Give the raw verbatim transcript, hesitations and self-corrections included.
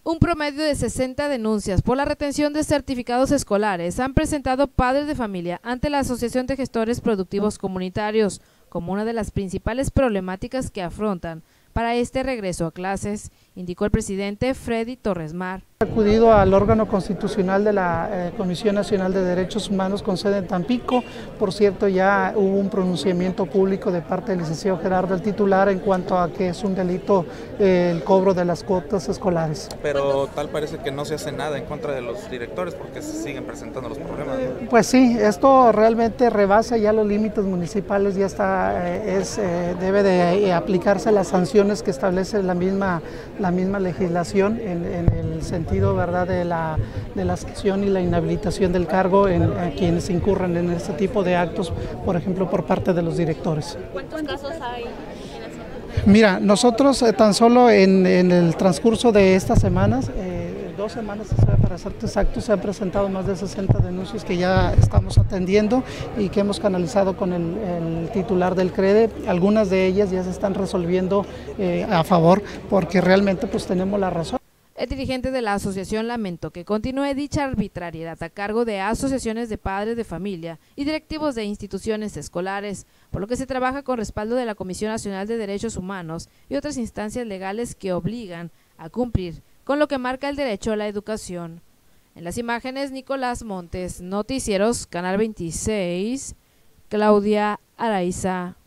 Un promedio de sesenta denuncias por la retención de certificados escolares han presentado padres de familia ante la Asociación de Gestores Productivos Comunitarios como una de las principales problemáticas que afrontan para este regreso a clases, indicó el presidente Freddy Torres Mar. Acudido al órgano constitucional de la eh, Comisión Nacional de Derechos Humanos con sede en Tampico. Por cierto, ya hubo un pronunciamiento público de parte del licenciado Gerardo, el titular, en cuanto a que es un delito eh, el cobro de las cuotas escolares. Pero tal parece que no se hace nada en contra de los directores porque se siguen presentando los problemas, ¿no? Pues sí, esto realmente rebasa ya los límites municipales, ya está, eh, es, eh, debe de eh, aplicarse las sanciones que establece la misma, la misma legislación en, en el sentido ¿verdad? de la de la sanción y la inhabilitación del cargo en, en quienes incurran en este tipo de actos, por ejemplo, por parte de los directores. ¿Cuántos casos hay? Mira, nosotros eh, tan solo en, en el transcurso de estas semanas, eh, dos semanas para ser exactos, se han presentado más de sesenta denuncias que ya estamos atendiendo y que hemos canalizado con el, el titular del CREDE. Algunas de ellas ya se están resolviendo eh, a favor, porque realmente pues tenemos la razón. El dirigente de la asociación lamentó que continúe dicha arbitrariedad a cargo de asociaciones de padres de familia y directivos de instituciones escolares, por lo que se trabaja con respaldo de la Comisión Nacional de Derechos Humanos y otras instancias legales que obligan a cumplir con lo que marca el derecho a la educación. En las imágenes, Nicolás Montes, Noticieros, Canal veintiséis, Claudia Araiza.